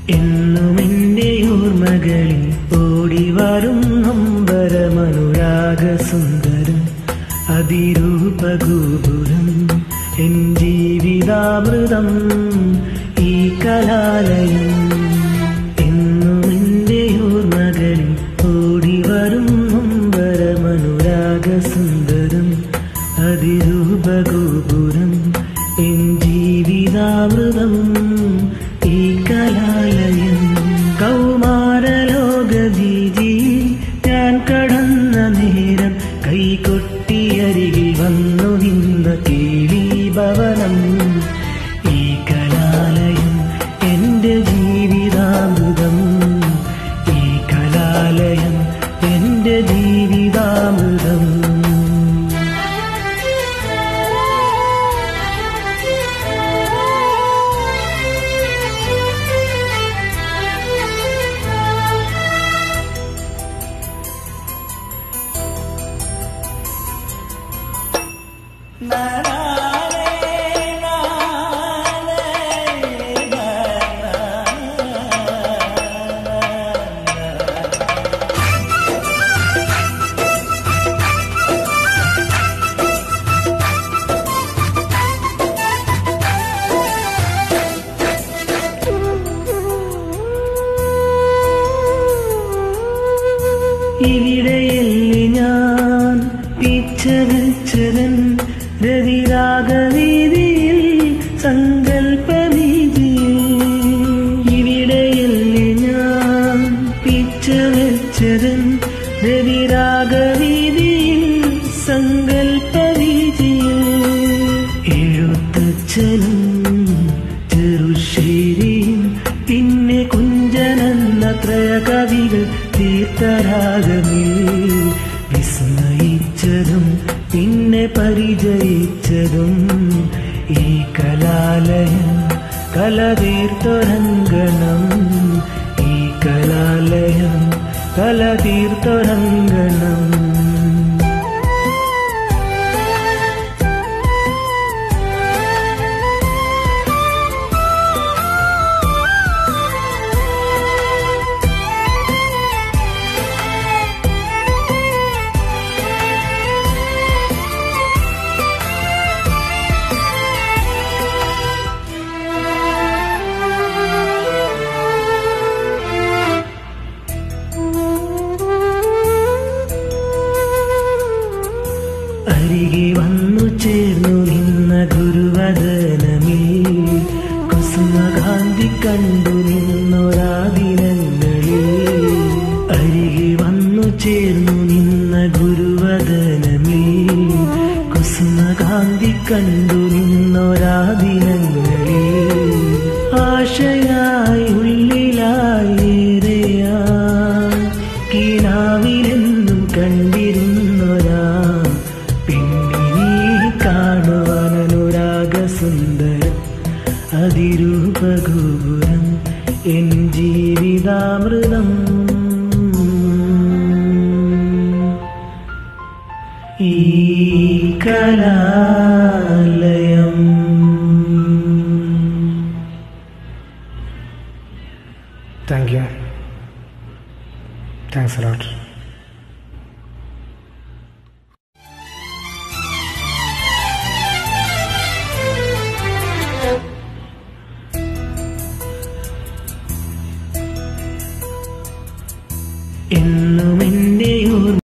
എന്നും എന്റെ ഓർമ്മകളിൽ ഓടിവരും നൊമ്പരമനുരാഗ സുന്ദരം അതിരൂപഗോപുരം എൻ ജീവിതാമൃതം ഈ കലാലയം. എന്നും എന്റെ ഓർമ്മകളിൽ ഓടിവരും നൊമ്പരമനുരാഗ സുന്ദരം അതിരൂപഗോപുരം എൻ ജീവിതാമൃതം ഈ കലാലയം. കൗമാരലോകവീതി ഞാൻ കടന്ന നേരം കൈകൊട്ടിയരികിൽ വന്നു നിന്ന കേളീഭവനം ഈ കലാലയം എന്റെ ജീവിതാമൃതം. ഈ കലാലയം എന്റെ ജീവിതാമൃതം. ഇവിടെയല്ലേ ഞാൻ പിച്ചവച്ചതൻ രതിരാഗവീതിയിൽ സങ്കൽപ്പവീതിയിൽ. ഇവിടെയല്ലേ ഞാൻ പിച്ചവച്ചതൻ രതിരാഗവീതിയിൽ സങ്കൽപ്പവീതിയിൽ. എഴുത്തച്ഛനും ചെറുശ്ശേരിയും പിന്നെ കുഞ്ചനെന്ന ത്രയ കവികൾ തീർത്ഥരാഗമിൽ വിസ്മയിച്ചതും പിന്നെ പരിചയിച്ചതും ഈ കലാലയം കലതീർത്തൊരങ്കണം. ഈ കലാലയം കലതീർത്തൊരങ്കണം. അരികെ വന്നു ചേർന്നു നിന്ന ഗുരുവദനമിൽ കുസുമകാന്തി കണ്ടു നിന്നൊരാ ദിനങ്ങളിൽ. അരികെ വന്നു ചേർന്നു നിന്ന ഗുരുവദനമിൽ കുസുമകാന്തി കണ്ടു നിന്നൊരാ ദിനങ്ങളിൽ. ആശയായി ഉള്ളിലായി ഏറെയായി കിനാവിലെന്നും കണ്ടിരുന്നൊരാ കാണുവാനനുരാഗസുന്ദരം അതിരൂപഗോപുരം എൻ ജീവിതാമൃതം. ഈ കലാലയം. Thank you. Thanks a lot. എന്നും എന്റെ